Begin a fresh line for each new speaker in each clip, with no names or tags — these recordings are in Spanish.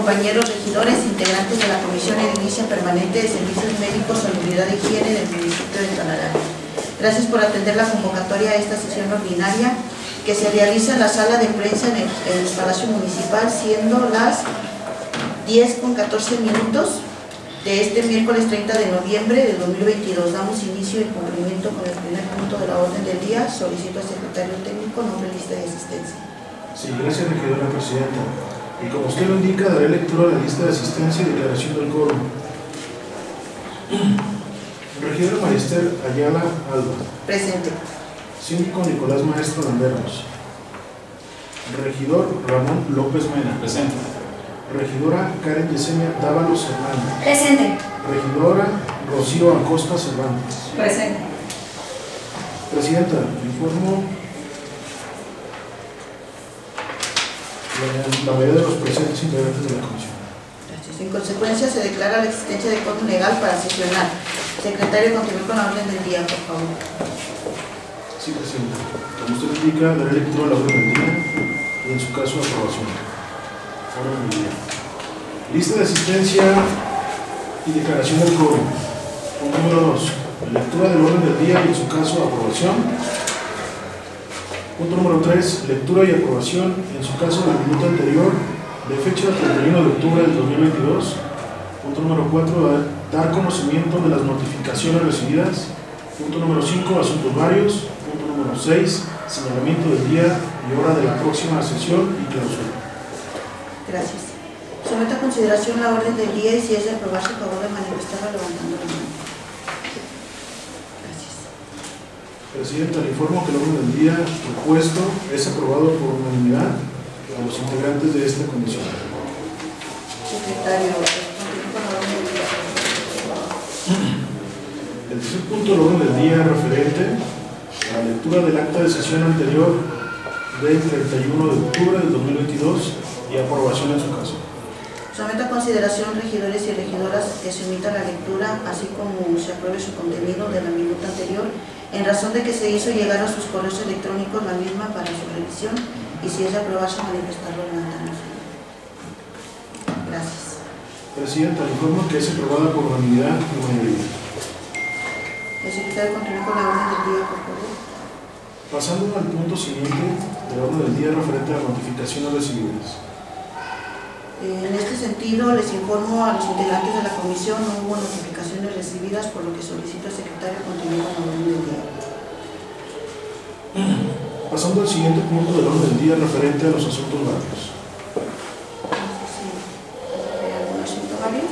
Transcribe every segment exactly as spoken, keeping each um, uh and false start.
compañeros regidores, integrantes de la Comisión Edilicia Permanente de Servicios Médicos, Salubridad y Higiene del municipio de Tonalá. Gracias por atender la convocatoria a esta sesión ordinaria que se realiza en la sala de prensa en el, en el Palacio Municipal, siendo las diez con catorce minutos de este miércoles treinta de noviembre de dos mil veintidós. Damos inicio y cumplimiento con el primer punto de la orden del día. Solicito al secretario técnico nombre y lista de asistencia.
Sí, gracias, regidora presidenta. Y como usted lo indica, daré lectura a la lista de asistencia y declaración del quórum. Regidora María Esther Ayala Alba.
Presente.
Síndico Nicolás Maestro Lamberos. Regidor Ramón López Mena.
Presente.
Regidora Karen Yesenia Dávalos Hernández.
Presente.
Regidora Rocío Acosta Cervantes.
Presente.
Presidenta, informo la mayoría de los presentes integrantes de la comisión.
Gracias. En consecuencia, se declara la existencia de quórum legal para sesionar. Secretario, continúe con la orden del día, por favor.
Sí, presidenta. Como usted indica, daré lectura a la orden del día y, en su caso, aprobación. Orden del día. Lista de asistencia y declaración del quórum. Punto número dos. Lectura del orden del día y, en su caso, aprobación. Punto número tres. Lectura y aprobación, en su caso, del minuto anterior, de fecha treinta y uno de octubre del dos mil veintidós. Punto número cuatro. Dar conocimiento de las notificaciones recibidas. Punto número cinco. Asuntos varios. Punto número seis. Señalamiento del día y hora de la próxima sesión y clausura.
Gracias. Someto a consideración la orden del día y, si es de aprobarse, a favor de manifestarlo levantando la mano. Gracias.
Presidenta, le informo que el orden del día propuesto es aprobado por unanimidad a los integrantes de esta comisión.
Secretario, continúe con la orden del día.
El tercer punto del orden del día es referente a la lectura del acta de sesión anterior del treinta y uno de octubre del dos mil veintidós y aprobación en su caso.
Someto a consideración, regidores y regidoras, que se omita la lectura, así como se apruebe su contenido de la minuta anterior, en razón de que se hizo llegar a sus correos electrónicos la misma para su revisión, y, si es de aprobarse, manifestarlo levantando la mano. Gracias.
Presidenta, le informo que es aprobada por unanimidad y mayoría.
El secretario continúa con la orden del día, por favor.
Pasando al punto siguiente del orden del día referente a las notificaciones recibidas.
En este sentido, les informo a los integrantes de la comisión, no hubo notificaciones recibidas, por lo que solicito al secretario continúe con la orden del día.
Pasando al siguiente punto del orden del día referente a los asuntos varios.
¿Hay algún asunto válido?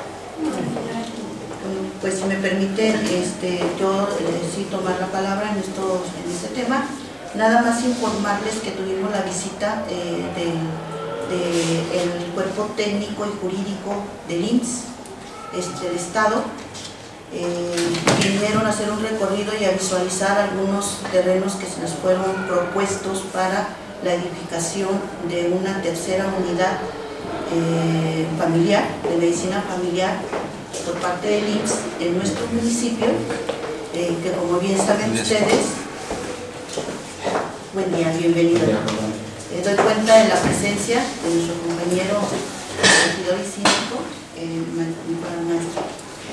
Pues, si me permiten, este, yo eh, sí tomar la palabra en, estos, en este tema. Nada más informarles que tuvimos la visita eh, del del cuerpo técnico y jurídico del I M S S este, del Estado. Eh, vinieron a hacer un recorrido y a visualizar algunos terrenos que se nos fueron propuestos para la edificación de una tercera unidad eh, familiar, de medicina familiar, por parte del I M S S en nuestro municipio, eh, que, como bien saben ustedes, buen día, bienvenido. Eh, doy cuenta de la presencia de nuestro compañero regidor y síndico, eh, maestro.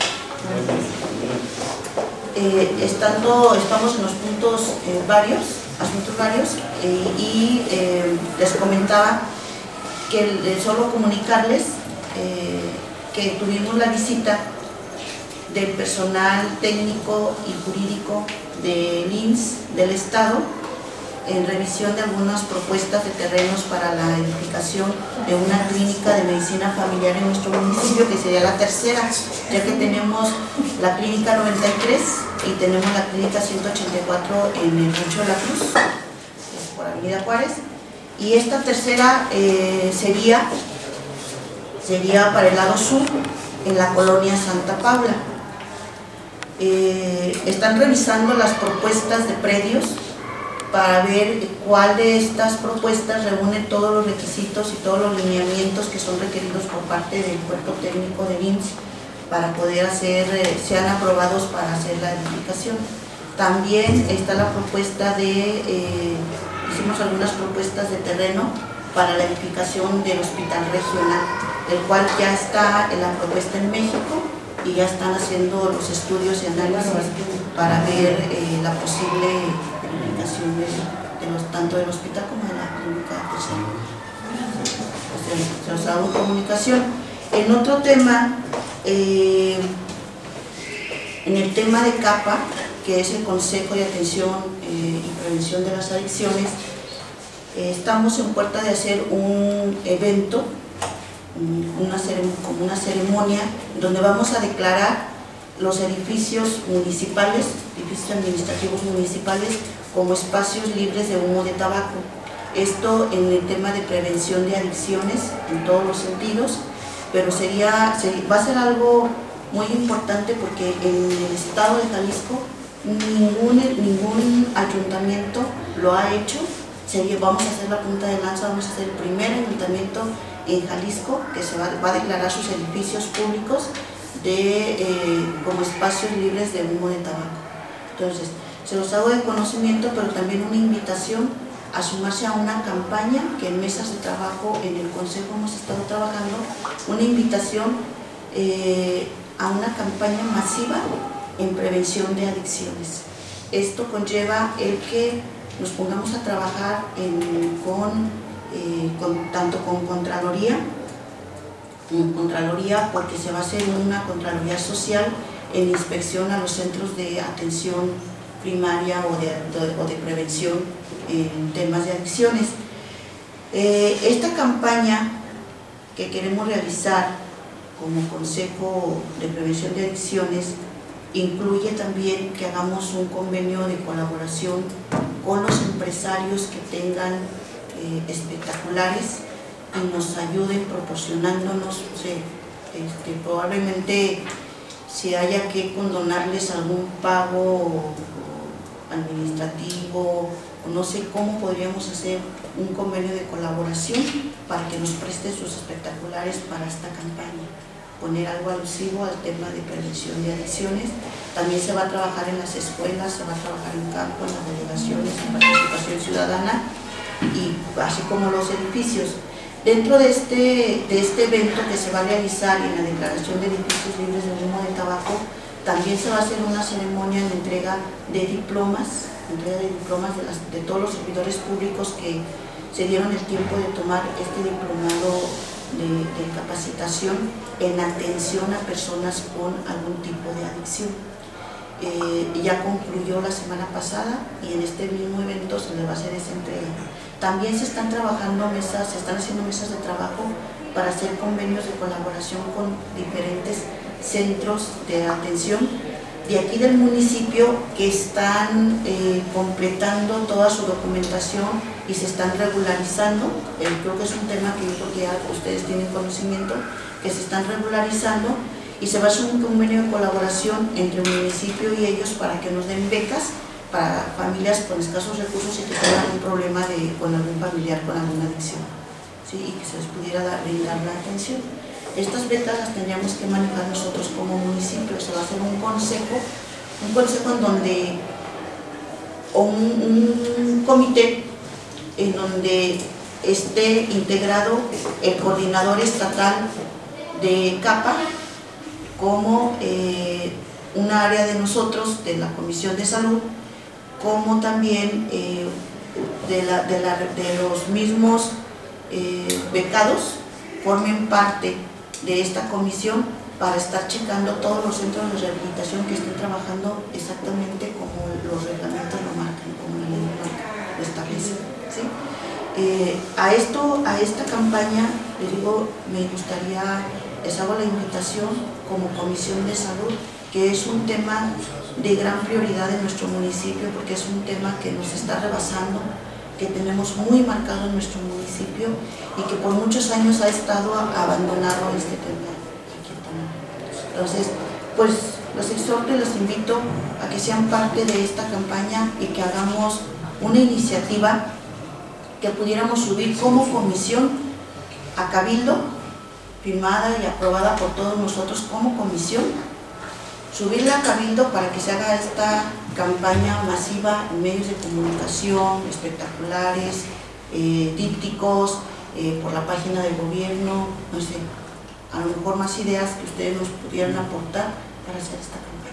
Eh, estando, estamos en los puntos eh, varios, asuntos varios, eh, y eh, les comentaba que eh, solo comunicarles eh, que tuvimos la visita del personal técnico y jurídico del I M S S del Estado, en revisión de algunas propuestas de terrenos para la edificación de una clínica de medicina familiar en nuestro municipio, que sería la tercera, ya que tenemos la clínica noventa y tres y tenemos la clínica ciento ochenta y cuatro en el Rancho de la Cruz, es por Avenida Juárez, y esta tercera eh, sería, sería para el lado sur, en la colonia Santa Paula. Eh, están revisando las propuestas de predios para ver cuál de estas propuestas reúne todos los requisitos y todos los lineamientos que son requeridos por parte del cuerpo técnico del I M S S para poder hacer, eh, sean aprobados para hacer la edificación. También está la propuesta de, eh, hicimos algunas propuestas de terreno para la edificación del hospital regional. el cual ya está en la propuesta en México y ya están haciendo los estudios y análisis para ver eh, la posible aplicación de, de los, tanto del hospital como de la clínica de salud. Se los hago comunicación. En otro tema, eh, en el tema de CAPA, que es el Consejo de Atención eh, y Prevención de las Adicciones, eh, estamos en puerta de hacer un evento, una como una ceremonia, donde vamos a declarar los edificios municipales, edificios administrativos municipales, como espacios libres de humo de tabaco. Esto en el tema de prevención de adicciones en todos los sentidos, pero sería, sería va a ser algo muy importante porque en el estado de Jalisco ningún, ningún ayuntamiento lo ha hecho. Sería, vamos a hacer la punta de lanza, vamos a ser el primer ayuntamiento en Jalisco que se va, va a declarar sus edificios públicos de, eh, como espacios libres de humo de tabaco. Entonces, se los hago de conocimiento, pero también una invitación a sumarse a una campaña que en mesas de trabajo en el Consejo hemos estado trabajando, una invitación eh, a una campaña masiva en prevención de adicciones. Esto conlleva el que nos pongamos a trabajar en, con, eh, con, tanto con Contraloría, con Contraloría porque se va a hacer una Contraloría social en inspección a los centros de atención primaria o de, de, o de prevención en temas de adicciones. Eh, esta campaña que queremos realizar como Consejo de Prevención de Adicciones incluye también que hagamos un convenio de colaboración con los empresarios que tengan eh, espectaculares y nos ayuden proporcionándonos, no sé, este, probablemente si haya que condonarles algún pago administrativo, o no sé cómo podríamos hacer un convenio de colaboración para que nos presten sus espectaculares para esta campaña, poner algo alusivo al tema de prevención de adicciones. También se va a trabajar en las escuelas, se va a trabajar en campo, en las delegaciones, en participación ciudadana, y así como los edificios. Dentro de este, de este evento que se va a realizar en la declaración de edificios libres de humo de tabaco, también se va a hacer una ceremonia de entrega de diplomas, entrega de diplomas de, las, de todos los servidores públicos que se dieron el tiempo de tomar este diplomado de, de capacitación en atención a personas con algún tipo de adicción. Eh, ya concluyó la semana pasada y en este mismo evento se le va a hacer esa entrega. También se están trabajando mesas, se están haciendo mesas de trabajo para hacer convenios de colaboración con diferentes centros de atención de aquí del municipio que están eh, completando toda su documentación y se están regularizando. Eh, creo que es un tema que yo creo que ya ustedes tienen conocimiento, que se están regularizando y se va a hacer un convenio de colaboración entre el municipio y ellos para que nos den becas para familias con escasos recursos y que tengan un problema de, con algún familiar con alguna adicción, ¿sí? Y que se les pudiera dar, brindar la atención. Estas becas las tendríamos que manejar nosotros como municipio. Se va a hacer un consejo, un consejo en donde, o un, un comité en donde esté integrado el coordinador estatal de CAPA como eh, un área de nosotros, de la Comisión de Salud, como también eh, de, la, de, la, de los mismos eh, becados formen parte de esta comisión para estar checando todos los centros de rehabilitación que estén trabajando exactamente como los reglamentos lo marcan, como la ley lo establece, ¿sí? Eh, a, esto, a esta campaña, les digo, me gustaría, les hago la invitación como Comisión de Salud, que es un tema de gran prioridad en nuestro municipio porque es un tema que nos está rebasando, que tenemos muy marcado en nuestro municipio y que por muchos años ha estado abandonado este tema. Entonces, pues los exhorto y los invito a que sean parte de esta campaña y que hagamos una iniciativa que pudiéramos subir como comisión a Cabildo, firmada y aprobada por todos nosotros como comisión, subirla a Cabildo para que se haga esta campaña masiva en medios de comunicación, espectaculares, eh, dípticos, eh, por la página del gobierno, no sé, a lo mejor más ideas que ustedes nos pudieran aportar para hacer esta campaña.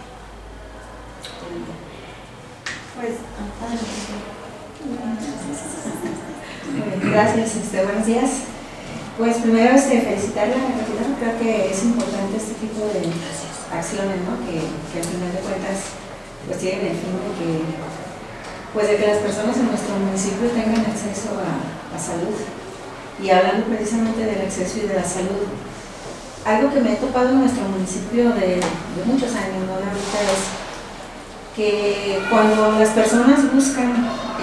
Pues, gracias, este, buenos días. Pues primero este, felicitar la universidad, creo que es importante este tipo de acciones, ¿no? que, que al final de cuentas pues tienen el fin de que, pues, de que las personas en nuestro municipio tengan acceso a, a salud. Y hablando precisamente del acceso y de la salud, algo que me he topado en nuestro municipio de, de muchos años, ¿no? de ahorita, es que cuando las personas buscan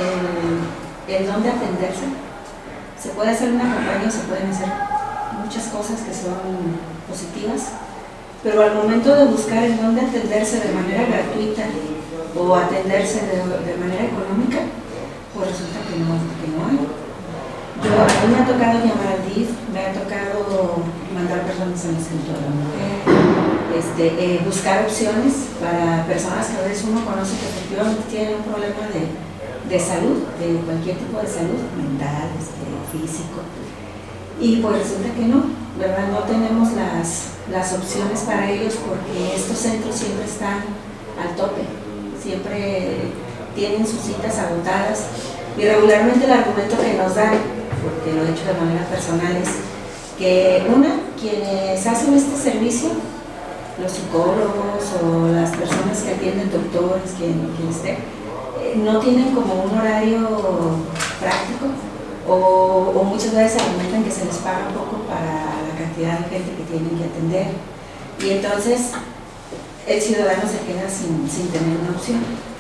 el, el dónde atenderse, se puede hacer una campaña, se pueden hacer muchas cosas que son positivas, pero al momento de buscar el dónde atenderse de manera gratuita o atenderse de, de manera económica, pues resulta que no, que no hay. Yo, a mí me ha tocado llamar al D I F, me ha tocado mandar personas al Instituto de la Mujer, este, eh, buscar opciones para personas que a veces uno conoce que efectivamente tienen un problema de, de salud, de cualquier tipo de salud, mental, este, físico, y pues resulta que no, ¿verdad? No tenemos las, las opciones para ellos porque estos centros siempre están al tope, siempre tienen sus citas agotadas y regularmente el argumento que nos dan, porque lo he hecho de manera personal, es que una, quienes hacen este servicio, los psicólogos o las personas que atienden, doctores, quien, quien esté, eh, no tienen como un horario práctico o, o muchas veces argumentan que se les paga poco para la cantidad de gente que tienen que atender y entonces el ciudadano se queda sin, sin tener una opción.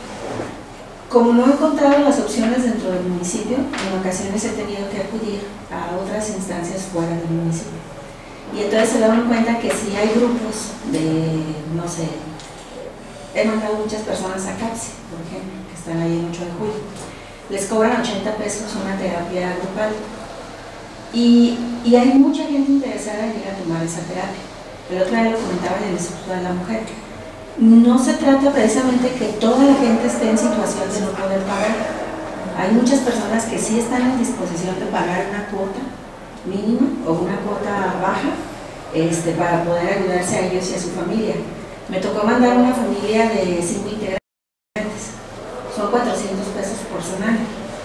Como no he encontrado las opciones dentro del municipio, en ocasiones he tenido que acudir a otras instancias fuera del municipio. Y entonces se dan cuenta que si hay grupos de, no sé, he mandado muchas personas a CAPSI, por ejemplo, que están ahí en ocho de julio, les cobran ochenta pesos una terapia grupal. Y, y hay mucha gente interesada en ir a tomar esa terapia. El otro día lo comentaba en el Instituto de la Mujer. No se trata precisamente que toda la gente esté en situación de no poder pagar. Hay muchas personas que sí están en disposición de pagar una cuota mínima o una cuota baja este, para poder ayudarse a ellos y a su familia. Me tocó mandar una familia de cinco integrantes, son cuatrocientos pesos por semana.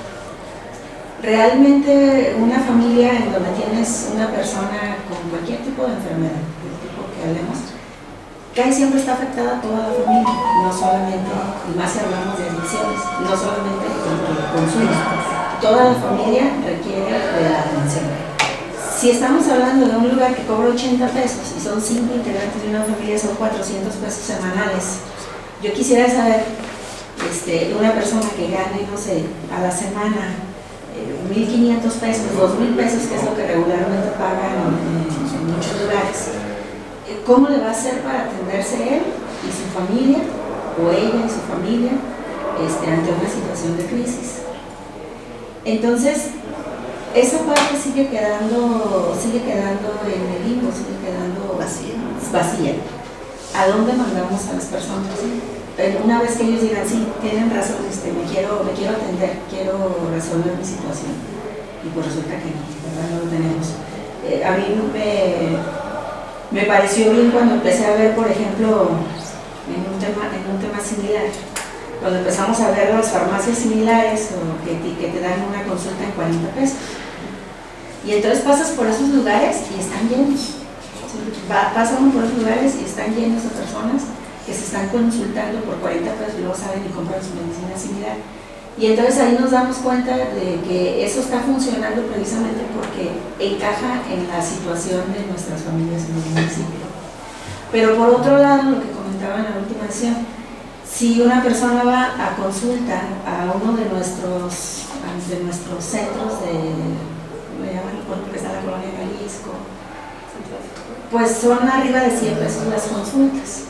Realmente una familia en donde tienes una persona con cualquier tipo de enfermedad, del tipo que hablemos, casi siempre está afectada toda la familia, no solamente, y más si hablamos de adicciones, no solamente el consumo, toda la familia requiere de la atención. Si estamos hablando de un lugar que cobra ochenta pesos y son cinco integrantes de una familia, son cuatrocientos pesos semanales, yo quisiera saber, este, una persona que gane, no sé, a la semana eh, mil quinientos pesos, dos mil pesos, que es lo que regularmente pagan en, en muchos lugares, ¿cómo le va a hacer para atenderse él y su familia, o ella y su familia, este, ante una situación de crisis? Entonces, esa parte sigue quedando, sigue quedando en el limbo, sigue quedando
vacía.
vacía. ¿A dónde mandamos a las personas? Una vez que ellos digan, sí, tienen razón, este, me, quiero, me quiero atender, quiero resolver mi situación, y pues resulta que no, ¿verdad? No lo tenemos. Eh, a mí me... Me pareció bien cuando empecé a ver, por ejemplo, en un tema, en un tema similar, cuando empezamos a ver las farmacias similares o que, que te dan una consulta en cuarenta pesos. Y entonces pasas por esos lugares y están llenos. Pasan por esos lugares y están llenos de personas que se están consultando por cuarenta pesos y luego salen y compran su medicina similar. Y entonces ahí nos damos cuenta de que eso está funcionando precisamente porque encaja en la situación de nuestras familias en el municipio. Pero por otro lado, lo que comentaba en la última sesión, si una persona va a consulta a uno de nuestros, de nuestros centros de, me llaman, porque está en la colonia Jalisco, pues son arriba de cien pesos las consultas.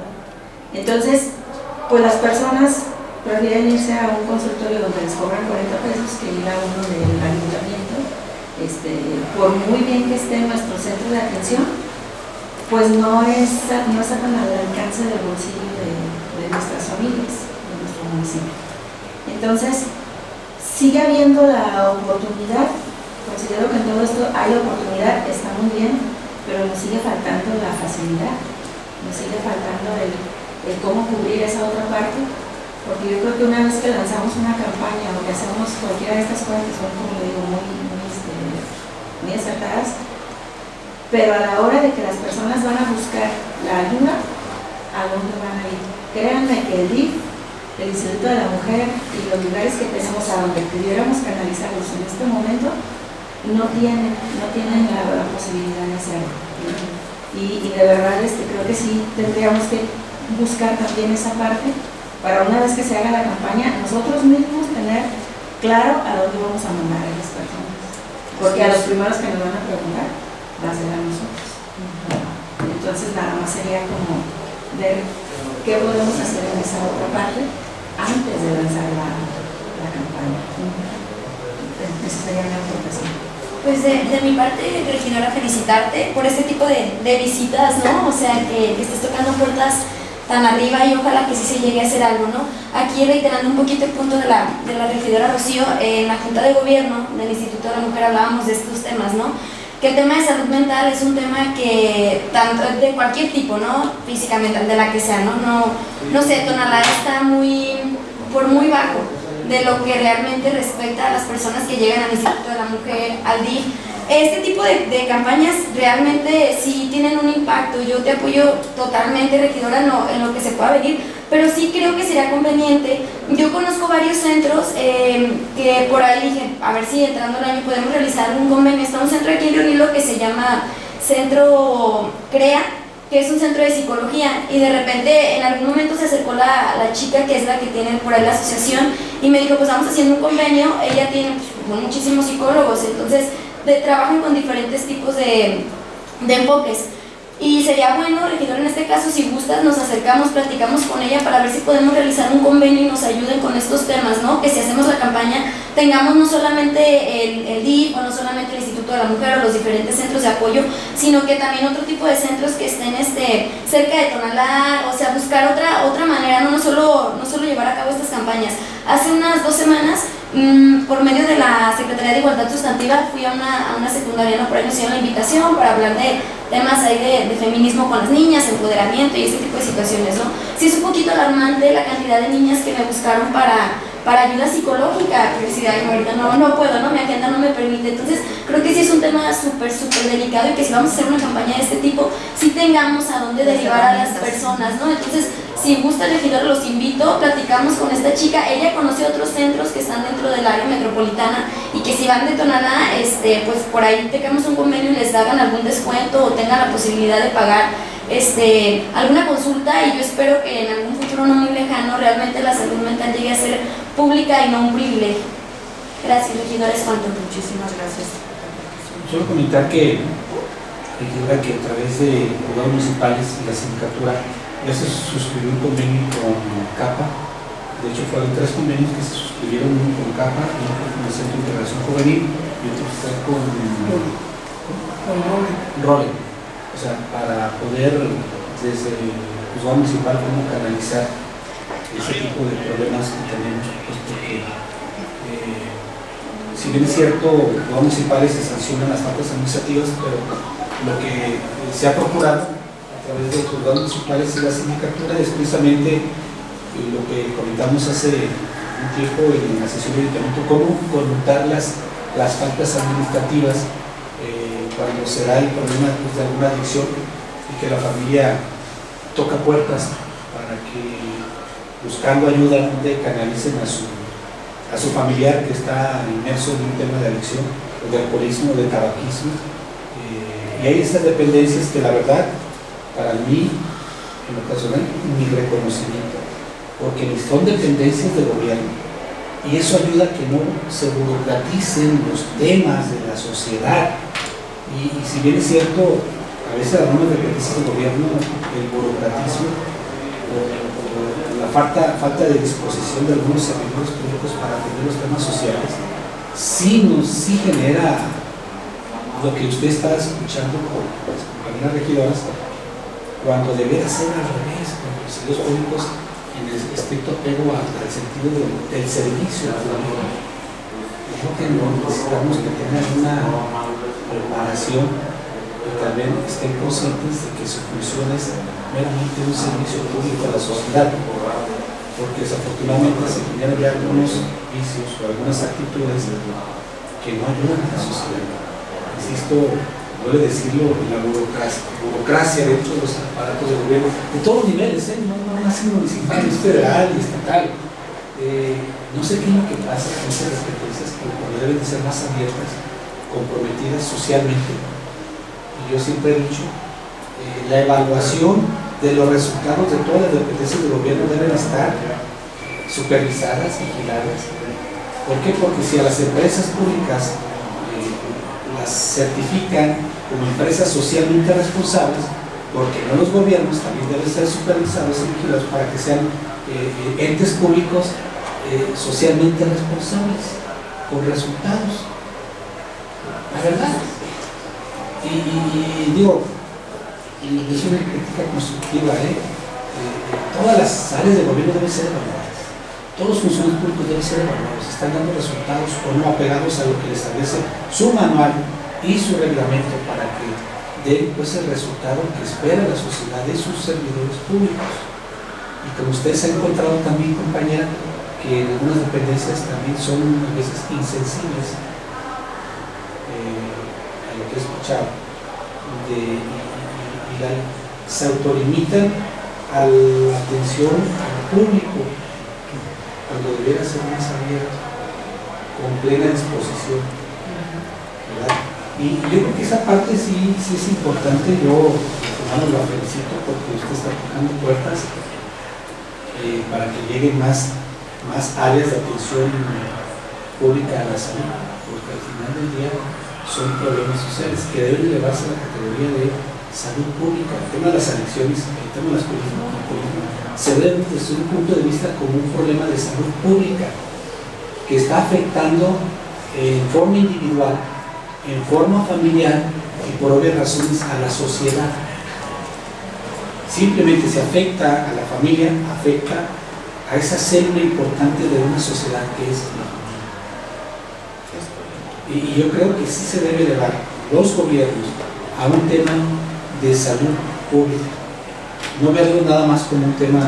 Entonces, pues las personas prefieren irse a un consultorio donde les cobran cuarenta pesos que ir a uno del ayuntamiento. Este, por muy bien que esté nuestro centro de atención, pues no es, no es al alcance del bolsillo de, de nuestras familias, de nuestro municipio. Entonces, sigue habiendo la oportunidad, considero que en todo esto hay oportunidad, está muy bien, pero nos sigue faltando la facilidad, nos sigue faltando el, el cómo cubrir esa otra parte, porque yo creo que una vez que lanzamos una campaña o que hacemos cualquiera de estas cosas que son, como le digo, muy, muy, este, muy acertadas, pero a la hora de que las personas van a buscar la ayuda, ¿a dónde van a ir? Créanme que el D I F, el Instituto de la Mujer y los lugares que tenemos a donde pudiéramos canalizarlos en este momento, no tienen, no tienen la, la posibilidad de hacerlo. Y, y de verdad este, creo que sí tendríamos que buscar también esa parte para una vez que se haga la campaña, nosotros mismos tener claro a dónde vamos a mandar a las personas. Porque a los primeros que nos van a preguntar va a ser a nosotros. Entonces nada más sería como ver qué podemos hacer en esa otra parte antes de lanzar la, la campaña. Esa sería mi aportación.
Pues de, de mi parte, Regidora, felicitarte por este tipo de, de visitas, ¿no? O sea, que, que estés tocando puertas tan arriba y ojalá que sí se llegue a hacer algo, ¿no? Aquí reiterando un poquito el punto de la, de la regidora Rocío, eh, en la Junta de Gobierno del Instituto de la Mujer hablábamos de estos temas, ¿no? Que el tema de salud mental es un tema que, tanto de cualquier tipo, ¿no? Física, mental, de la que sea, ¿no? No, no sé, Tonalá está muy, por muy bajo de lo que realmente respecta a las personas que llegan al Instituto de la Mujer, al D I F. Este tipo de, de campañas realmente sí tienen un impacto. Yo te apoyo totalmente, regidora, en lo, en lo que se pueda venir, pero sí creo que sería conveniente. Yo conozco varios centros eh, que por ahí dije, a ver si entrando el año podemos realizar un convenio. Está un centro aquí en Río Nilo que se llama Centro CREA, que es un centro de psicología, y de repente en algún momento se acercó la, la chica que es la que tiene por ahí la asociación y me dijo, pues vamos haciendo un convenio. Ella tiene pues, muchísimos psicólogos, entonces de, trabajan con diferentes tipos de, de enfoques. Y sería bueno, regidor, en este caso, si gustas, nos acercamos, platicamos con ella para ver si podemos realizar un convenio y nos ayuden con estos temas, ¿no? Que si hacemos la campaña, tengamos no solamente el, el D I F o no solamente el Instituto de la Mujer o los diferentes centros de apoyo, sino que también otro tipo de centros que estén este, cerca de Tonalá, o sea, buscar otra, otra manera, ¿no? No solo, no solo llevar a cabo estas campañas. Hace unas dos semanas, mmm, por medio de la Secretaría de Igualdad Sustantiva, fui a una, a una secundaria, ¿no? Por ahí nos hicieron la invitación para hablar de temas ahí de, de feminismo con las niñas, empoderamiento y ese tipo de situaciones, ¿no? Sí es un poquito alarmante la cantidad de niñas que me buscaron para, para ayuda psicológica, pero si ahorita no, no puedo, ¿no? Mi agenda no me permite. Entonces creo que sí es un tema súper, súper delicado y que si vamos a hacer una campaña de este tipo, sí tengamos a dónde derivar a las personas, ¿no? Entonces, si gusta, regidor, los invito, platicamos con esta chica. Ella conoce otros centros que están dentro del área metropolitana y que si van de Tonalá, este, pues por ahí tengamos un convenio y les hagan algún descuento o tengan la posibilidad de pagar este, alguna consulta, y yo espero que en algún futuro no muy lejano realmente la salud mental llegue a ser pública y no un privilegio. Gracias, regidora, es cuanto.
Muchísimas gracias.
Solo comentar que, regidora, que a través de juzgados municipales y la sindicatura ya se suscribió un convenio con CAPA. De hecho, fueron tres convenios que se suscribieron, uno con CAPA, uno con el Centro de Integración Juvenil y otro fue con, con Role. O sea, para poder desde el juzgado municipal cómo canalizar ese tipo de problemas que tenemos, pues porque eh, si bien es cierto, los juzgados municipales se sancionan las faltas administrativas, pero lo que se ha procurado a través de los juzgados municipales y la sindicatura es precisamente lo que comentamos hace un tiempo en la sesión de ayuntamiento, cómo conmutar las, las faltas administrativas eh, cuando se da el problema pues, de alguna adicción y que la familia toca puertas para que buscando ayuda donde canalicen a su, a su familiar que está inmerso en un tema de adicción, o de alcoholismo, o de tabaquismo, eh, y hay estas dependencias que la verdad para mí, en lo personal, mi reconocimiento, porque son dependencias de gobierno y eso ayuda a que no se burocraticen los temas de la sociedad. Y, y si bien es cierto, a veces algunas dependencias del gobierno, el burocratismo o, o la falta, falta de disposición de algunos servidores públicos para atender los temas sociales, sí nos sí genera lo que usted está escuchando con las compañeras regidoras, cuando debería ser al revés, con los servicios públicos en el estricto apego al, al sentido del, del servicio a la vida. Creo que no necesitamos que tengan una preparación, que también estén conscientes de que su función es meramente un servicio público a la sociedad, porque desafortunadamente se generan ya algunos vicios o algunas actitudes que no ayudan a la sociedad. Insisto, duele decirlo, la burocracia, burocracia dentro de los aparatos de gobierno, de todos los niveles, ¿eh? no, no más en municipal, es federal y estatal. Eh, no sé qué es lo que pasa con esas competencias que deben de ser más abiertas, comprometidas socialmente. Y yo siempre he dicho, eh, la evaluación de los resultados de todas las dependencias del gobierno deben estar supervisadas y vigiladas. ¿Por qué? Porque si a las empresas públicas eh, las certifican como empresas socialmente responsables, porque no los gobiernos también deben ser supervisados y vigilados para que sean eh, entes públicos eh, socialmente responsables, con resultados. La verdad. Y, y, y digo, y es una crítica constructiva, ¿eh? Eh, todas las áreas de gobierno deben ser evaluadas, todos los funcionarios públicos deben ser evaluados, están dando resultados o no apegados a lo que les establece su manual y su reglamento para que den pues el resultado que espera la sociedad de sus servidores públicos. Y como ustedes han encontrado también, compañera, que en algunas dependencias también son a veces insensibles eh, a lo que he escuchado de, y, y la, se autolimitan a la atención al público cuando debiera ser más abierto, con plena disposición, ¿verdad? Y yo creo que esa parte sí, sí es importante. Yo, hermano, la felicito porque usted está tocando puertas eh, para que lleguen más, más áreas de atención pública a la salud, porque al final del día son problemas sociales que deben elevarse a la categoría de salud pública. El tema de las adicciones, el tema de las políticas, se ve desde un punto de vista como un problema de salud pública que está afectando eh, en forma individual, en forma familiar y por obvias razones a la sociedad. Simplemente se afecta a la familia, afecta a esa célula importante de una sociedad que es la familia. Y, y yo creo que sí se debe elevar los gobiernos a un tema de salud pública. No verlo nada más como un tema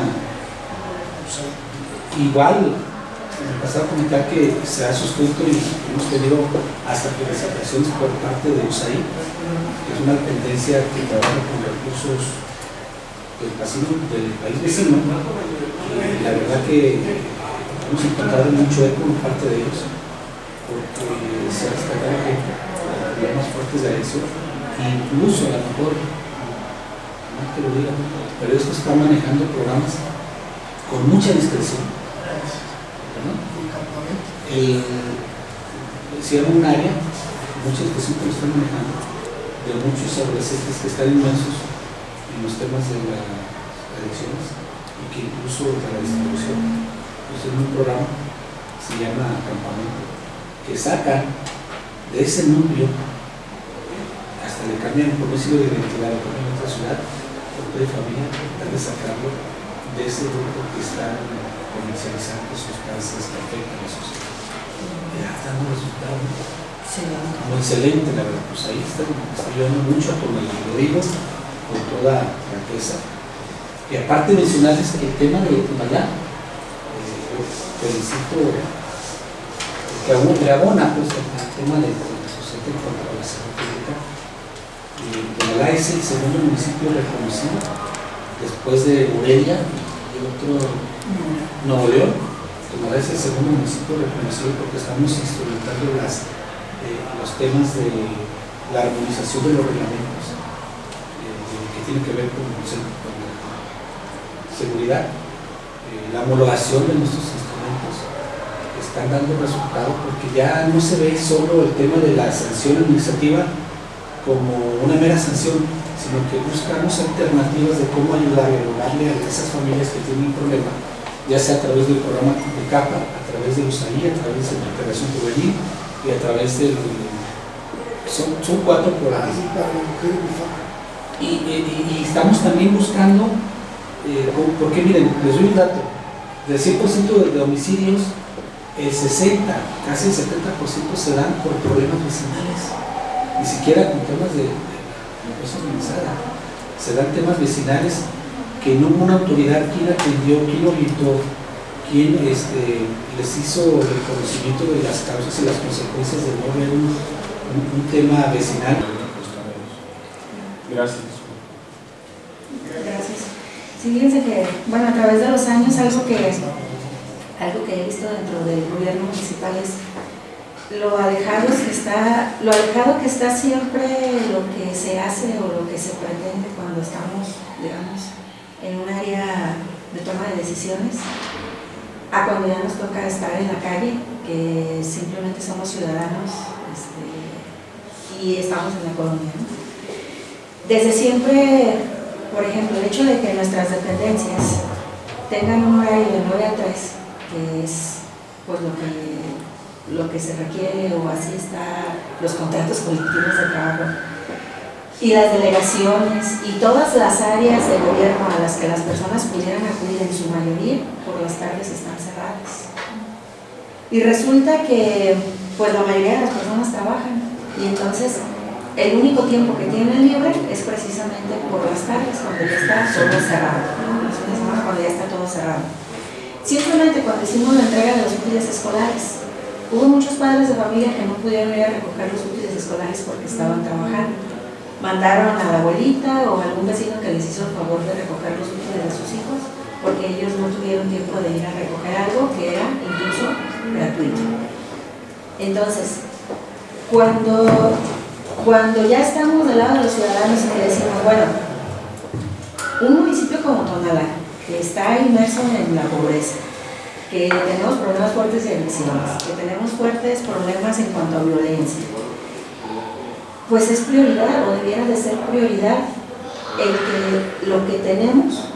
igual. Me pasaba a comentar que se ha suscrito y hemos tenido hasta presentaciones por parte de U S A I, que es una dependencia que trabaja con recursos del, pasino, del país vecino, y la verdad que hemos encontrado mucho eco por parte de ellos, porque se ha destacado que problemas fuertes de adicción, incluso a lo mejor, no que lo digan, pero esto está manejando programas con mucha discreción. El, si hay un área, muchas discreción que lo están manejando, de muchos adolescentes que están inmensos en los temas de las adicciones y que incluso de la distribución. Entonces, en un programa se llama Campamento, que sacan de ese núcleo, hasta le cambian por medio de identidad, por medio de otra ciudad, de familia, tratar de sacarlo de ese grupo que están comercializando sustancias que afectan a la sociedad. Ya está dando resultado muy excelente, la verdad. Pues ahí está, está ayudando mucho, como lo digo, con toda franqueza. Y aparte mencionarles que el tema de Tonalá, eh, felicito que aún le abona pues, el tema de la sociedad en cuanto a la salud pública. Tonalá es el segundo municipio reconocido después de Morelia y otro Nuevo León. Tonalá es el segundo municipio reconocido porque estamos instrumentando las, eh, los temas de la armonización de los reglamentos eh, que tienen que ver con, con la seguridad, eh, la homologación de nuestros instrumentos. Están dando resultados porque ya no se ve solo el tema de la sanción administrativa como una mera sanción, sino que buscamos alternativas de cómo ayudar y ayudarle a esas familias que tienen un problema, ya sea a través del programa de CAPA, a través de U S A I, a través de la integración juvenil y a través del... Son, son cuatro programas. Y, y, y estamos también buscando, eh, porque miren, les doy un dato, del cien por ciento de, de homicidios, el sesenta, casi el setenta por ciento se dan por problemas vecinales, ni siquiera con temas de, de la cosa organizada. Se dan temas vecinales que no hubo una autoridad quien atendió, quien orientó, quien este, les hizo el conocimiento de las causas y las consecuencias de no ver un, un, un tema vecinal.
Gracias.
Gracias. Sí, fíjense que, bueno, a través de los años, algo que, algo que he visto dentro del gobierno municipal es lo alejados que está, lo alejado que está siempre lo que se hace o lo que se pretende cuando estamos, digamos, en un área de toma de decisiones, a cuando ya nos toca estar en la calle, que simplemente somos ciudadanos este, y estamos en la colonia, ¿no? Desde siempre, por ejemplo, el hecho de que nuestras dependencias tengan un horario de nueve a tres, que es pues, lo que lo que se requiere, o así están los contratos colectivos de trabajo, y las delegaciones y todas las áreas de gobierno a las que las personas pudieran acudir, en su mayoría por las tardes están cerradas. Y resulta que pues la mayoría de las personas trabajan, y entonces el único tiempo que tienen libre es precisamente por las tardes, cuando ya está todo cerrado, ¿no? Los fines de semana, cuando ya está todo cerrado. Simplemente cuando hicimos la entrega de los útiles escolares, hubo muchos padres de familia que no pudieron ir a recoger los útiles escolares porque estaban trabajando. Mandaron a la abuelita o a algún vecino que les hizo el favor de recoger los útiles de sus hijos, porque ellos no tuvieron tiempo de ir a recoger algo que era incluso gratuito. Entonces, cuando, cuando ya estamos del lado de los ciudadanos y que decimos, bueno, un municipio como Tonalá, que está inmerso en la pobreza, que tenemos problemas fuertes de adicciones, que tenemos fuertes problemas en cuanto a violencia, pues es prioridad, o debiera de ser prioridad, el que lo que tenemos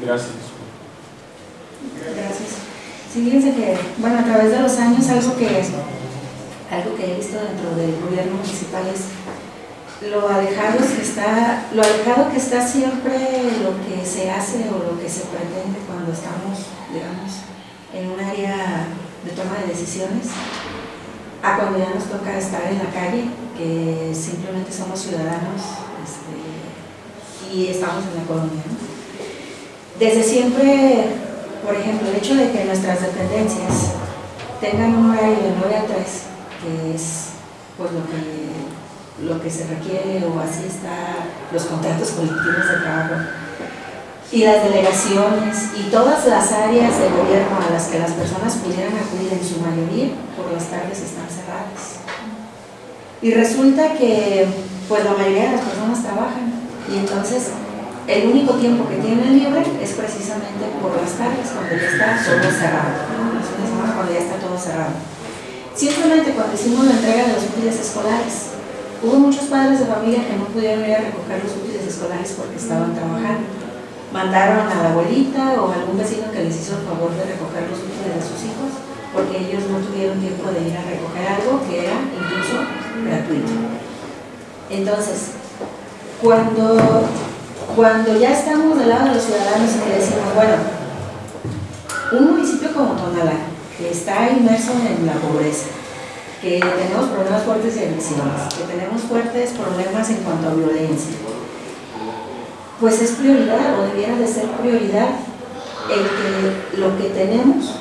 Gracias.
Gracias. Sí, fíjense que, bueno, a través de los años, algo que, algo que he visto dentro del gobierno municipal es lo alejados que está, lo alejado que está siempre lo que se hace o lo que se pretende cuando estamos, digamos, en un área de toma de decisiones, a cuando ya nos toca estar en la calle, que simplemente somos ciudadanos este, y estamos en la colonia, ¿no? Desde siempre, por ejemplo, el hecho de que nuestras dependencias tengan un horario de nueve a tres, que es pues lo que lo que se requiere, o así están los contratos colectivos de trabajo, y las delegaciones y todas las áreas del gobierno a las que las personas pudieran acudir, en su mayoría por las tardes están cerradas. Y resulta que pues la mayoría de las personas trabajan, y entonces el único tiempo que tienen libre es precisamente por las tardes, cuando ya está todo cerrado, ¿no? Los fines de semana, cuando ya está todo cerrado. Simplemente cuando hicimos la entrega de los útiles escolares, hubo muchos padres de familia que no pudieron ir a recoger los útiles escolares porque estaban trabajando. Mandaron a la abuelita o a algún vecino que les hizo el favor de recoger los útiles de sus hijos, porque ellos no tuvieron tiempo de ir a recoger algo que era incluso gratuito. Entonces, cuando, cuando ya estamos del lado de los ciudadanos y que decimos, bueno, un municipio como Tonalá, que está inmerso en la pobreza, que tenemos problemas fuertes de adicciones, que tenemos fuertes problemas en cuanto a violencia, pues es prioridad, o debiera de ser prioridad, el que lo que tenemos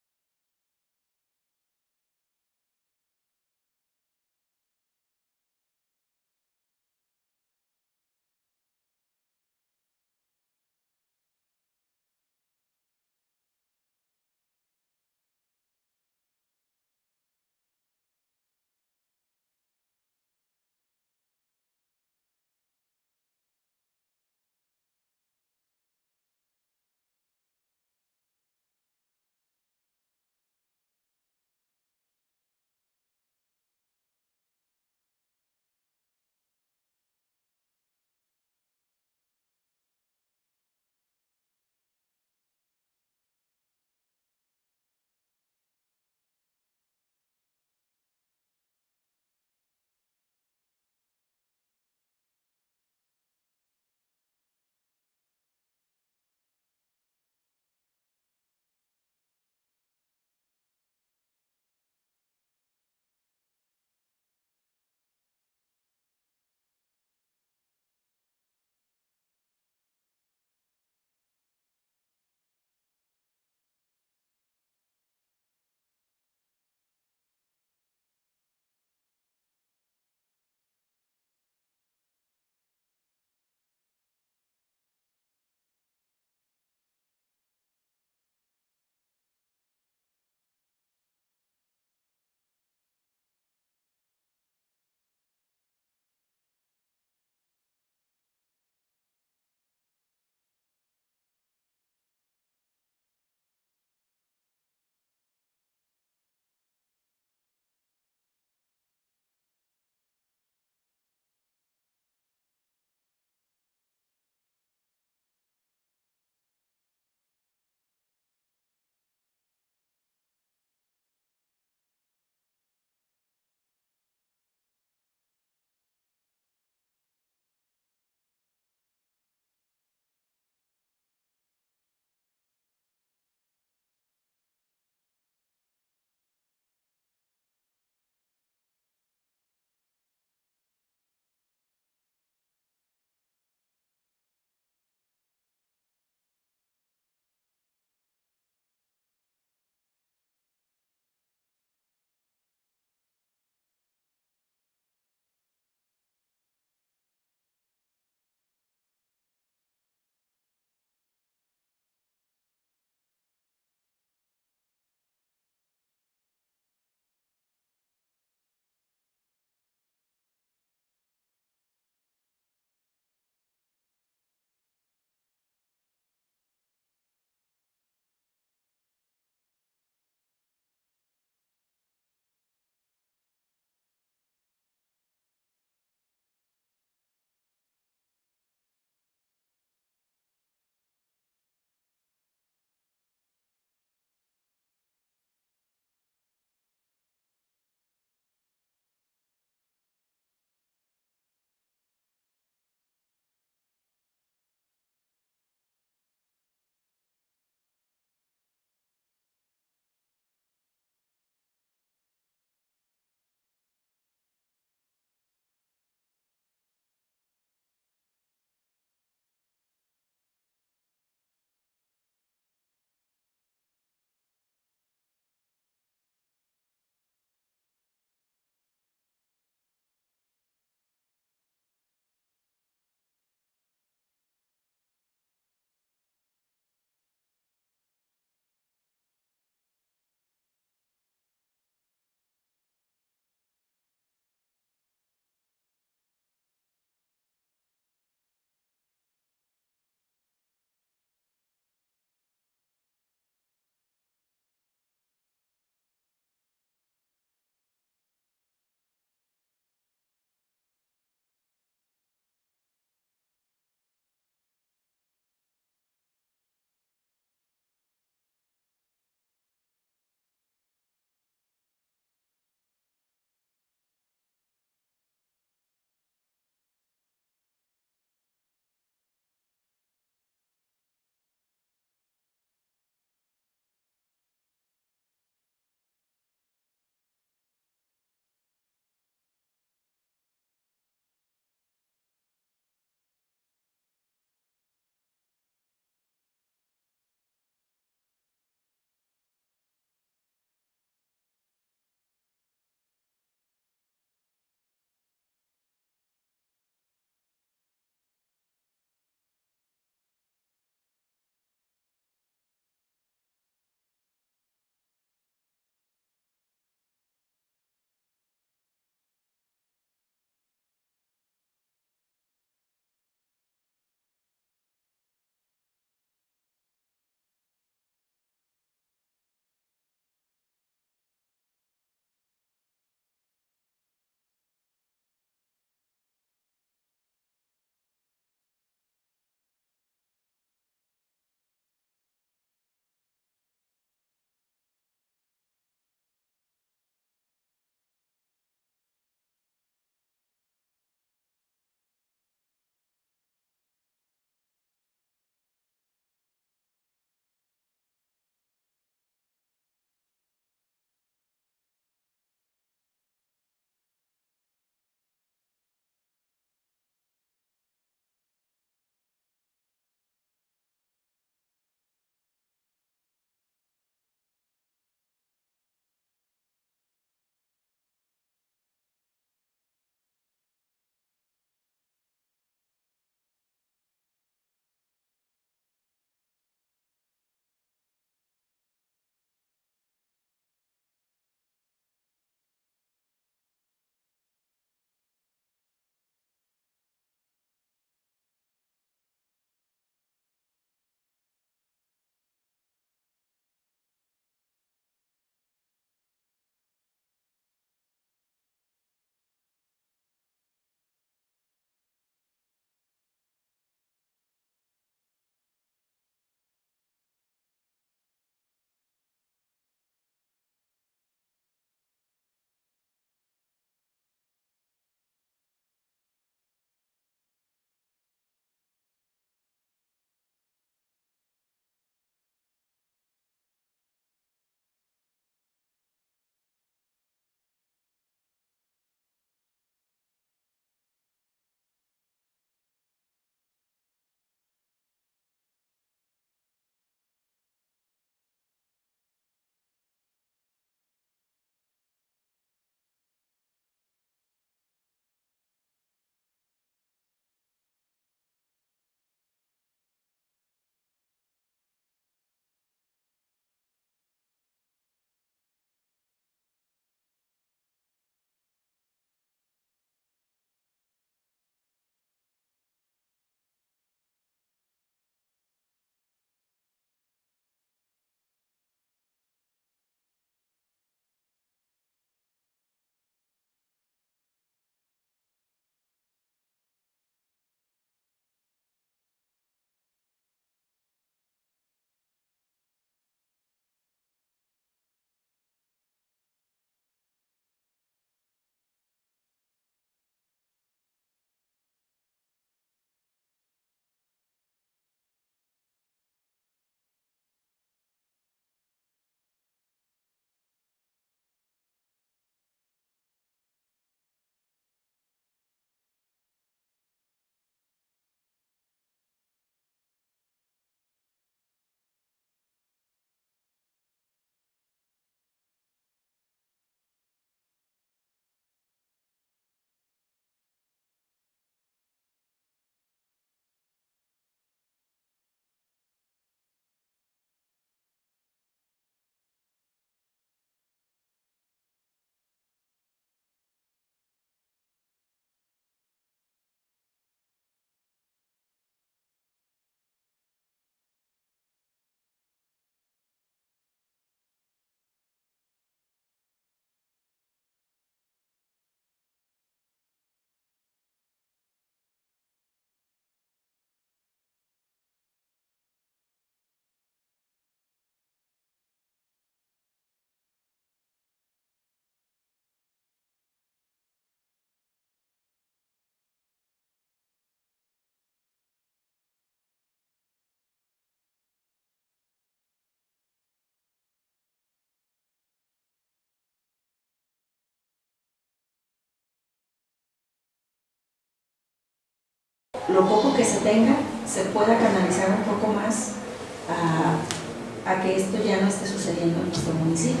lo poco que se tenga se pueda canalizar un poco más a, a que esto ya no esté sucediendo en nuestro municipio.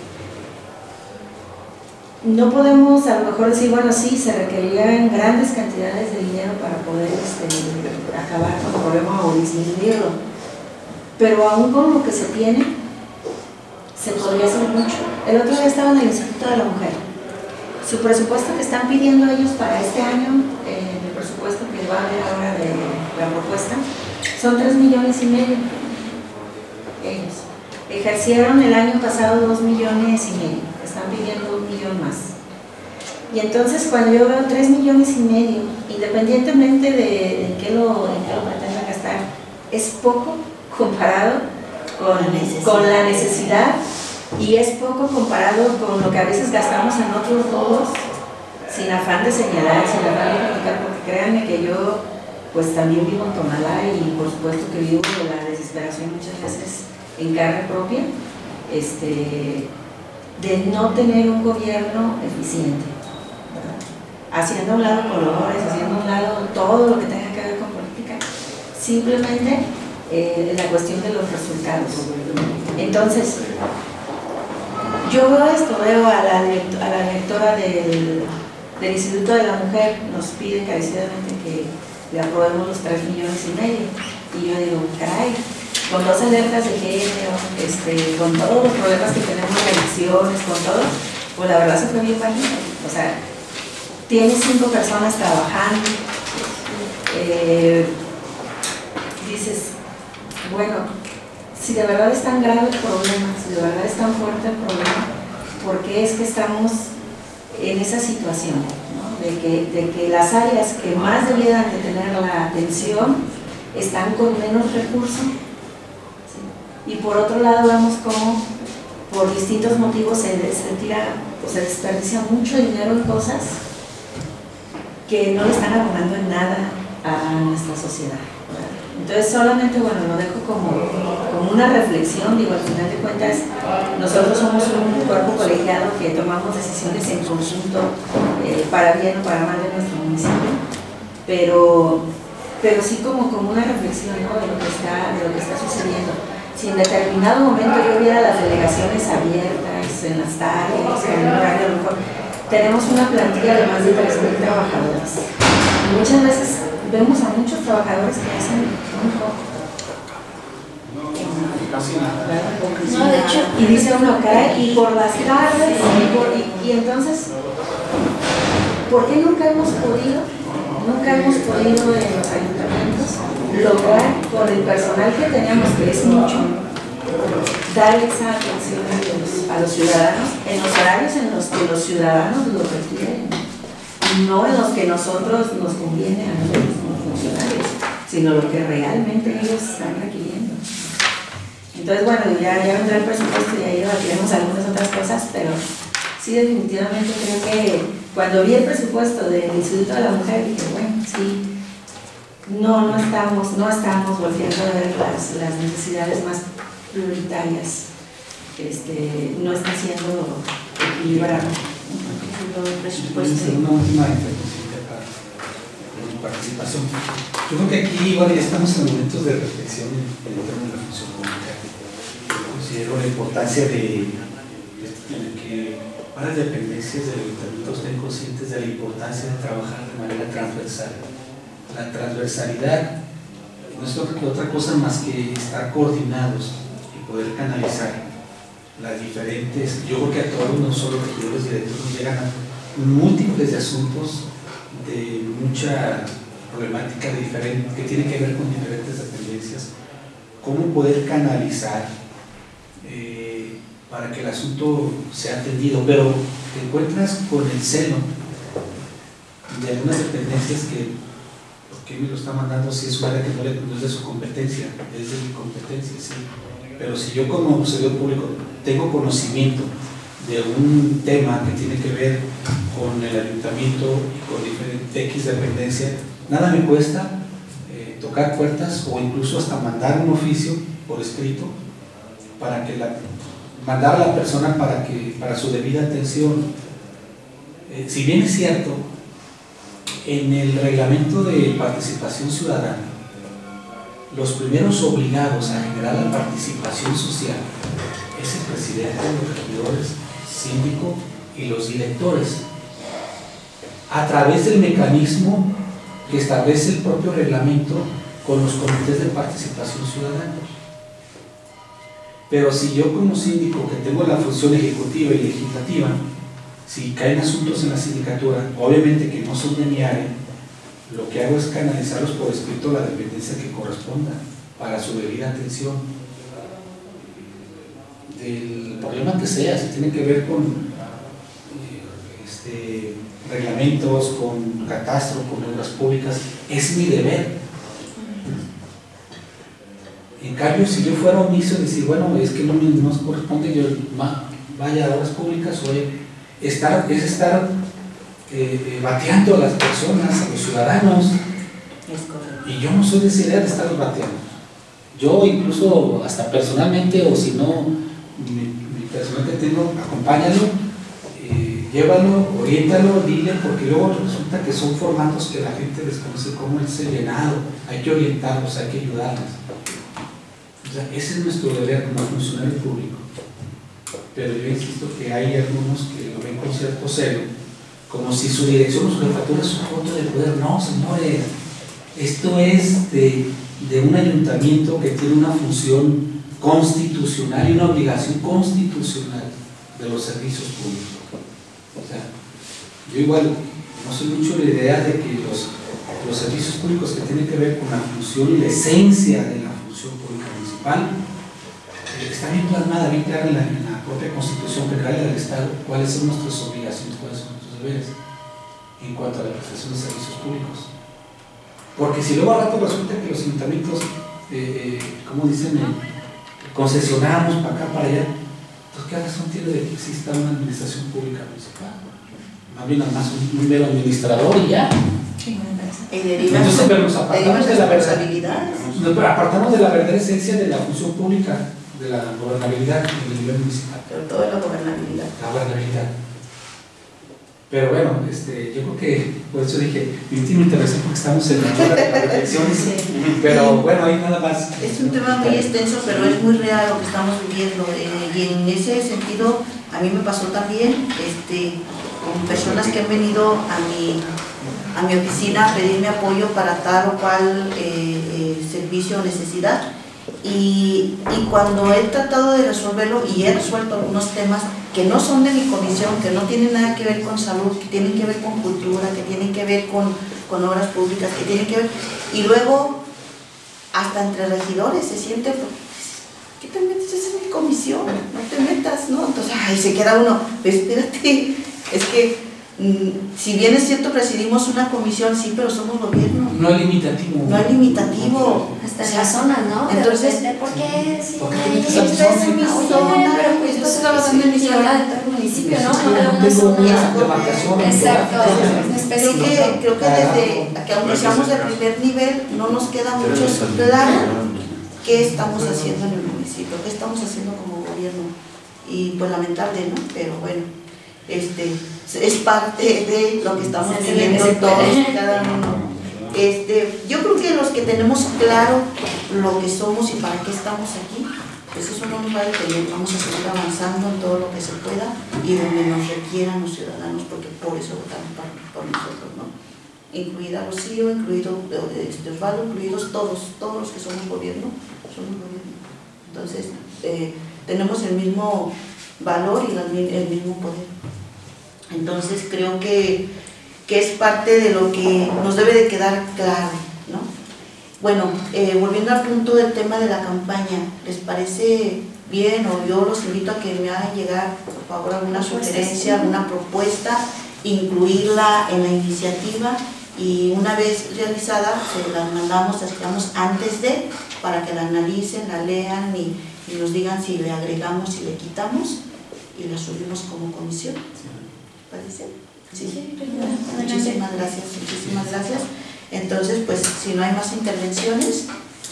No podemos a lo mejor decir, bueno, sí, se requerirían grandes cantidades de dinero para poder este, acabar con el problema o disminuirlo, pero aún con lo que se tiene, se podría hacer mucho. El otro día estaba en el Instituto de la Mujer. Su presupuesto que están pidiendo ellos para este año, eh, el presupuesto que va a haber ahora de la propuesta, son tres millones y medio. Ellos ejercieron el año pasado dos millones y medio, están pidiendo un millón más. Y entonces cuando yo veo tres millones y medio, independientemente de, de en qué lo, en qué lo pretendan gastar, es poco comparado con, con la necesidad, y es poco comparado con lo que a veces gastamos en otros rubros, sin afán de señalar, sin afán de criticar, porque créanme que yo pues también vivo en Tonalá y por supuesto que vivo de la desesperación muchas veces en carne propia, este, de no tener un gobierno eficiente, ¿verdad? Haciendo a un lado colores, haciendo a un lado todo lo que tenga que ver con política, simplemente eh, la cuestión de los resultados. Entonces, yo veo esto, veo a la, a la directora del, del Instituto de la Mujer, nos pide encarecidamente que le aprobemos los tres millones y medio, y yo digo, caray, con dos alertas de género, este, con todos los problemas que tenemos de elecciones, con todo, pues la verdad se fue bien bajito. O sea, tienes cinco personas trabajando, eh, dices, bueno, si de verdad es tan grave el problema, si de verdad es tan fuerte el problema, ¿por qué es que estamos en esa situación, ¿no? de, que, de que las áreas que más debieran de tener la atención están con menos recursos? ¿Sí? Y por otro lado vemos cómo por distintos motivos se, se tira, o se desperdicia mucho dinero en cosas que no le están abonando en nada a nuestra sociedad. Entonces solamente, bueno, lo dejo como, como una reflexión, digo, al final de cuentas nosotros somos un cuerpo colegiado que tomamos decisiones en conjunto, eh, para bien o para mal de nuestro municipio, pero, pero sí como, como una reflexión, ¿no? de, lo que está, de lo que está sucediendo. Si en determinado momento yo viera las delegaciones abiertas en las tardes, en el horario, a lo mejor tenemos una plantilla de más de tres mil trabajadoras. Y muchas veces vemos a muchos trabajadores que hacen muy poco.
No, de hecho.
Y dice uno, caray, y por las tardes, y, por, y, y entonces, ¿por qué nunca hemos podido, nunca hemos podido en los ayuntamientos lograr con el personal que teníamos, que es mucho, dar esa atención a los, a los ciudadanos en los horarios en los que los ciudadanos lo requieren, no en los que nosotros nos conviene a nosotros como funcionarios, sino lo que realmente ellos están requiriendo? Entonces, bueno, ya, ya vendrá el presupuesto y ahí debatiremos algunas otras cosas, pero sí, definitivamente creo que cuando vi el presupuesto del Instituto de la Mujer dije, bueno, sí, no, no estamos, no estamos volviendo a ver las, las necesidades más prioritarias, este, no está siendo equilibrado el presupuesto.
Una última intervención para mi participación. Yo creo que aquí, bueno, ya estamos en momentos de reflexión en el término de la función pública. Considero la importancia de, de que varias dependencias del ayuntamiento estén conscientes de la importancia de trabajar de manera transversal. La transversalidad no es otra, otra cosa más que estar coordinados y poder canalizar las diferentes. Yo creo que a todos, no solo regidores directos, nos llegan a múltiples de asuntos de mucha problemática de diferente, que tiene que ver con diferentes dependencias. Cómo poder canalizar eh, para que el asunto sea atendido, pero te encuentras con el seno de algunas dependencias que, ¿por qué me lo está mandando si es un área que no, le, no es de su competencia? Es de mi competencia, sí. Pero si yo como servidor público tengo conocimiento de un tema que tiene que ver con el ayuntamiento y con diferentes X dependencia, nada me cuesta eh, tocar puertas o incluso hasta mandar un oficio por escrito para que la, mandar a la persona para, que, para su debida atención. Eh, si bien es cierto, En el reglamento de participación ciudadana, los primeros obligados a generar la participación social es el presidente, los regidores, síndico y los directores, a través del mecanismo que establece el propio reglamento con los comités de participación ciudadana. Pero si yo como síndico, que tengo la función ejecutiva y legislativa, si caen asuntos en la sindicatura, obviamente que no son de mi área, lo que hago es canalizarlos por escrito a la dependencia que corresponda para su debida atención. Del problema que sea, si tiene que ver con eh, este, reglamentos, con catastro, con obras públicas, es mi deber. En cambio, si yo fuera omiso y decir, bueno, es que no me no corresponde, yo vaya a obras públicas, o estar, es estar eh, bateando a las personas, a los ciudadanos, y yo no soy de esa idea de estarlos bateando. Yo incluso, hasta personalmente, o si no, mi, mi personal que tengo, acompáñalo, eh, llévalo, oriéntalo, dile, porque luego resulta que son formatos que la gente desconoce cómo es el llenado, hay que orientarlos, hay que ayudarlos. O sea, ese es nuestro deber como funcionario público. Pero yo insisto que hay algunos que lo ven con cierto celo, como si su dirección o su jefatura es su foto de poder. No, señores, esto es de, de un ayuntamiento que tiene una función constitucional y una obligación constitucional de los servicios públicos. O sea, yo igual no soy mucho la idea de que los, los servicios públicos que tienen que ver con la función y la esencia de la función pública municipal, eh, está bien plasmada, bien clara en la, en la propia Constitución Federal del Estado, cuáles son nuestras obligaciones, cuáles son nuestros deberes en cuanto a la prestación de servicios públicos. Porque si luego al rato resulta que los ayuntamientos, eh, eh, como dicen, eh, concesionamos para acá, para allá, pues ¿qué razón tiene de que exista una administración pública municipal? Más bien nada más un, un mero administrador y ya.
Y derivan,
Entonces, pero nos apartamos de la
responsabilidades.
No, pero apartamos de la verdadera esencia de la función pública, de la gobernabilidad en el nivel municipal.
Pero todo es la gobernabilidad.
La gobernabilidad. Pero bueno, este, yo creo que, por eso dije, mi último interés porque estamos en la hora de las reflexiones,
Sí.
pero bueno, ahí nada más.
Es un tema muy extenso, pero es muy real lo que estamos viviendo. Eh, y en ese sentido, a mí me pasó también este, con personas que han venido a mi, a mi oficina a pedirme apoyo para tal o cual eh, eh, servicio o necesidad. Y, y cuando he tratado de resolverlo y he resuelto algunos temas que no son de mi comisión, que no tienen nada que ver con salud, que tienen que ver con cultura, que tienen que ver con, con obras públicas, que tienen que ver, y luego hasta entre regidores se siente, ¿qué te metes? Esa es mi comisión, no te metas, ¿no? Entonces, ay, se queda uno, espérate, es que si bien es cierto presidimos una comisión, sí, pero somos gobierno.
No es limitativo.
No es limitativo.
Hasta en las zonas, ¿no?
Entonces,
¿por qué? Si
¿por qué
no
te
hay-
metes a mi
esta es
zona?
mi
Oye,
zona,
pero pues
estás
yo
trabajando en mi
soy
zona.
señora de todo el municipio, ¿no?
Sí,
No de
yo
una
tengo una
zona.
demarcación
Exacto,
geográfica.
es
Creo
específico.
que, creo que desde que aunque seamos de primer nivel, no nos queda mucho claro qué estamos haciendo en el municipio, qué estamos haciendo como gobierno. Y pues lamentable, ¿no? Pero bueno, este, es parte de lo que estamos
Se hace
viviendo
lo que se
todos,
puede.
cada uno. Este, yo creo que los que tenemos claro lo que somos y para qué estamos aquí, pues eso no nos va a detener, vamos a seguir avanzando en todo lo que se pueda y donde nos requieran los ciudadanos, porque por eso votamos por, por nosotros, ¿no? Incluida Rocío, incluido este, Osvaldo, incluidos todos, todos los que somos gobierno, somos gobierno. Entonces, eh, tenemos el mismo valor y la, el mismo poder. Entonces, creo que, que es parte de lo que nos debe de quedar claro, ¿no? Bueno, eh, volviendo al punto del tema de la campaña, ¿les parece bien? O yo los invito a que me hagan llegar, por favor, alguna sugerencia, alguna propuesta, incluirla en la iniciativa y una vez realizada se las mandamos, las quedamos antes de, para que la analicen, la lean y, y nos digan si le agregamos, si le quitamos y la subimos como comisión. ¿Parece? Sí.
Sí,
Muchísimas gracias, muchísimas gracias. Entonces, pues, si no hay más intervenciones,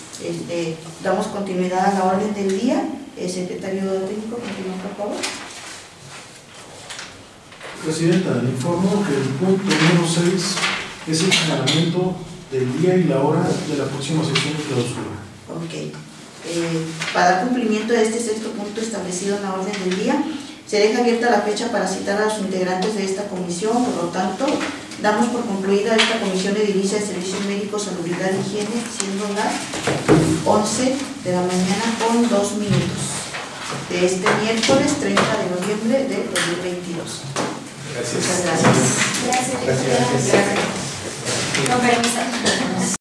este, damos continuidad a la orden del día. El secretario técnico, continúa, por favor.
Presidenta, le informo que el punto número seis es el señalamiento del día y la hora de la próxima sesión de clausura.
Ok. Eh, para dar cumplimiento a este sexto punto establecido en la orden del día, se deja abierta la fecha para citar a los integrantes de esta comisión. Por lo tanto, damos por concluida esta comisión edilicia de Servicios Médicos, Salubridad y Higiene, siendo las once de la mañana con dos minutos de este miércoles treinta de noviembre del dos mil veintidós.
Gracias.
Muchas gracias.
Gracias.
Gracias.
Gracias. Con permiso.